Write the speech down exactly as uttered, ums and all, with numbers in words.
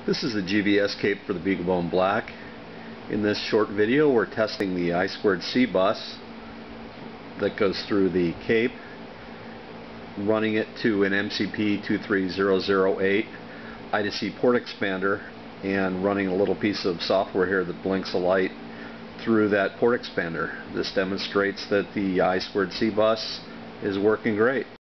This is the G V S Cape for the Beagle Black. In this short video we're testing the I two C bus that goes through the Cape, running it to an M C P two three zero zero eight I two C port expander and running a little piece of software here that blinks a light through that port expander. This demonstrates that the I two C bus is working great.